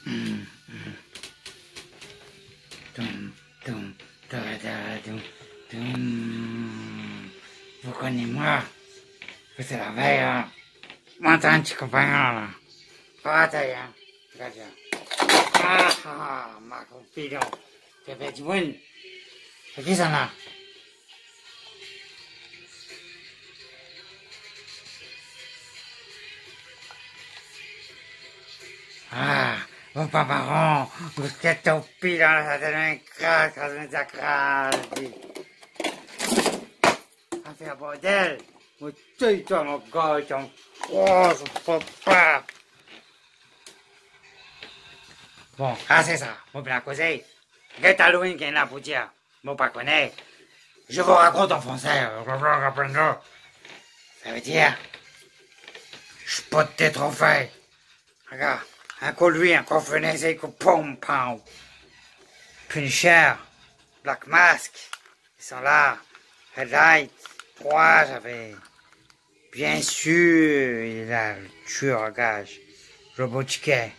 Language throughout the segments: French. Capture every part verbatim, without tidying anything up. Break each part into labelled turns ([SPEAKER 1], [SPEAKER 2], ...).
[SPEAKER 1] Tum, tum, ta, ta, tum, tum. Vous connaissez moi, c'est la veille, hein. Moi, t'as un petit compagnon, là. Ah, t'as bien. Regarde bien. Ah, ah, ma confident. Tu fais du bon. C'est qui ça, là? Ah, vos parents, vous êtes au pire, ça donne un crack, ça donne un crack. Ça fait un bordel. Vous tuez toi, mon gars, ton oh, je peux pas. Bon, ah, c'est ça, mon bien causé. Quel Halloween qu'il y en a pour dire? Moi, pas connaître. Je vous raconte en français. Ça veut dire, je peux te trophée. Regarde. Un coup lui, un coup fenêtre, un coup pom pom. Punisher, Black Mask, ils sont là. Red Light, trois, j'avais. Bien sûr, il est là, le tueur à gage. Robotiquet.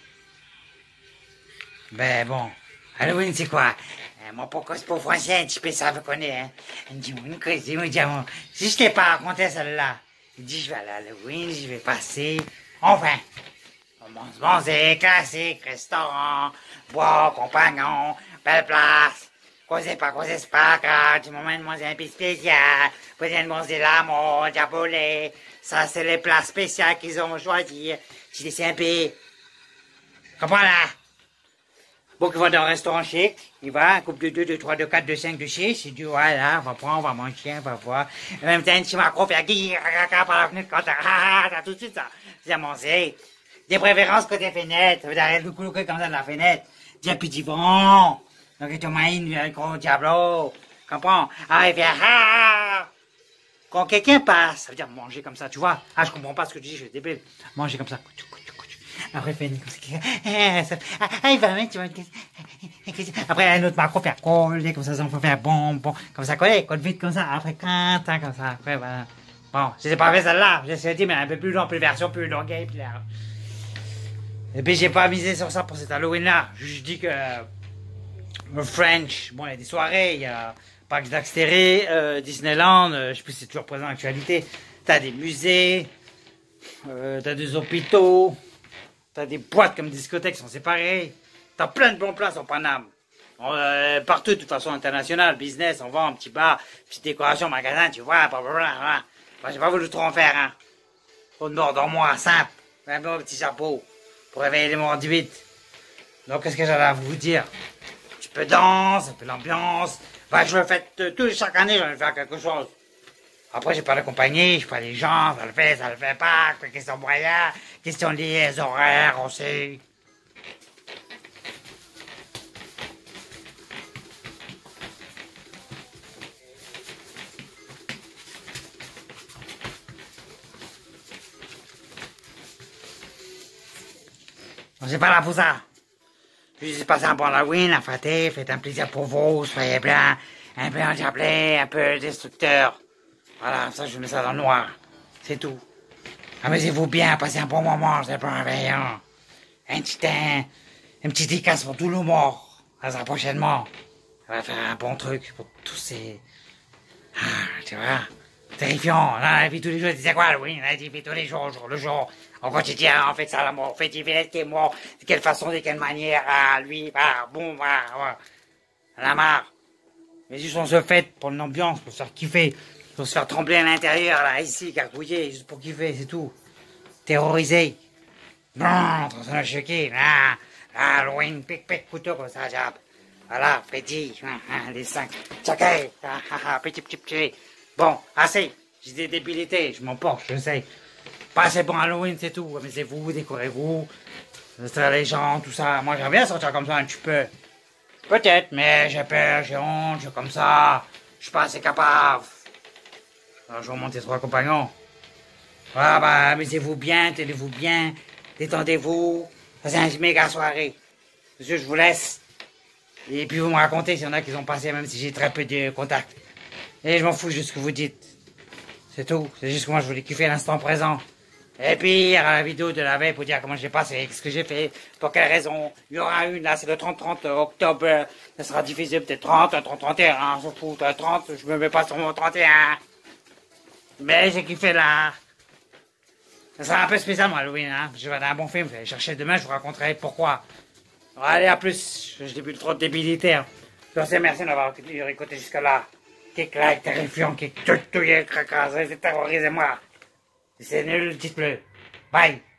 [SPEAKER 1] Ben bon, Halloween c'est quoi? Euh, moi pourquoi c'est pour français, un petit peu ça vous connaît, hein? Il dit, une crise, il me dit, si je t'ai pas raconté celle-là, il dit, je vais aller à Halloween, je vais passer, enfin. On mange, manger, classique, restaurant, boire, compagnon, belle place. Causer pas, causer c'est pas grave, tu m'emmènes manger un peu spécial, peut-être manger l'amour, diabolé. Ça, c'est les plats spéciaux qu'ils ont choisi. Tu les sais un peu. Comprends là? Bon, il va dans un restaurant chic, il va, un couple de deux, de trois, de quatre, de cinq, de six, il dit, voilà, on va prendre, on va manger, on va voir. En même temps, tu m'as fait guire, par la fenêtre, quand t'as tout de suite ça. C'est à manger. Des préférences côté fenêtre, vous avez le couloir comme ça de la fenêtre. Dis un petit vent. Donc, tu m'as une, un gros diablo. Comprends? Ah, il fait, ah! Quand quelqu'un passe, ça veut dire manger comme ça, tu vois? Ah, je comprends pas ce que tu dis, je suis débile. Manger comme ça. Après, il fait une comme ça. Ah, il va mettre, tu vois. Après, un autre macro faire coller, comme ça, ça peut faire bon, bon. Comme ça, coller, colle vite comme ça. Après, quand, comme ça. Après, voilà. Bon, je n'ai pas fait celle-là. J'essaie de dire, mais un peu plus long, plus version, plus longue, et plus large. Et puis j'ai pas misé sur ça pour cet Halloween-là. Je dis que euh, le French, bon, il y a des soirées, il y a Parcs d'Axtéré, euh, Disneyland, euh, je sais plus si c'est toujours présent en actualité. T'as des musées, euh, t'as des hôpitaux, t'as des boîtes comme discothèques qui sont séparées. T'as plein de bons places au Paname. Euh, partout, de toute façon, international, business, on vend un petit bar, petite décoration, magasin, tu vois, blablabla. Moi, j'ai pas voulu trop en faire, hein. Au nord, dans moi, simple, un bon petit chapeau. Pour réveiller les morts du vite. Donc, qu'est-ce que j'avais à vous dire? Un petit peu danse, un peu l'ambiance. Bah, je le fais euh, tous, chaque année, je vais faire quelque chose. Après, j'ai pas la compagnie, je pas les gens, ça le fait, ça le fait pas, question moyens, question liée aux horaires aussi. C'est pas là pour ça. Je suis passé un bon Halloween, la fêtez, faites un plaisir pour vous, soyez bien, un peu endiablé, un peu destructeur. Voilà, ça je mets ça dans le noir. C'est tout. Amusez-vous bien, passez un bon moment, c'est pas réveillant. Un petit un, un petit dédicace pour tout le mort. À ça prochainement. Ça va faire un bon truc pour tous ces. Ah, tu vois. Terrifiant. Là, la vie tous les jours, c'est quoi Halloween? La vie tous les jours, jour le jour. Au quotidien, on fait ça la mort, on fait divers qui est mort. De quelle façon, de quelle manière, ah, lui, ah, bon, ah, ouais. On a marre. Mais juste on se fait pour l'ambiance, pour se faire kiffer. Pour se faire trembler à l'intérieur, là, ici, gargouiller, juste pour kiffer, c'est tout. Terroriser. Bon, en train de choquer, là. Halloween, pic, pic, couteau, comme ça, jab. Voilà, Freddy, les cinq. Tchaké, ah, ah, petit, petit, petit. Bon, assez. J'ai des débilités, je m'emporte, je sais. Passez bon Halloween, c'est tout. Amusez-vous, décorez-vous. Les gens, tout ça. Moi, j'aime bien sortir comme ça un petit peu. Peut-être, mais j'ai peur, j'ai honte, je suis comme ça. Je suis pas assez capable. Alors, je vais remonter trois compagnons. Voilà, bah, amusez-vous bien, tenez-vous bien, détendez-vous. C'est une méga soirée. Monsieur, je vous laisse. Et puis, vous me racontez s'il y en a qui ont passé, même si j'ai très peu de contacts. Et je m'en fous juste ce que vous dites. C'est tout. C'est juste que moi, je voulais kiffer l'instant présent. Et puis, il y aura la vidéo de la veille pour dire comment j'ai passé, ce que j'ai fait, pour quelle raison. Il y aura une, là, c'est le trente trente octobre. Ça sera diffusé peut-être trente, trente, trente et un, hein, s'en fout, trente, je me mets pas sur mon trente et un. Mais j'ai kiffé là. Ça sera un peu spécial, moi, Halloween, hein. Je vais regarder un bon film, je vais aller chercher demain, je vous raconterai pourquoi. Bon, allez, à plus. Je débute trop de débilité, hein. Je vous remercie d'avoir écouté jusque-là. Kick like, terrifiant, kick tout, tout, écrasé, terrorisez-moi. Si c'est nul, dites-le. Bye.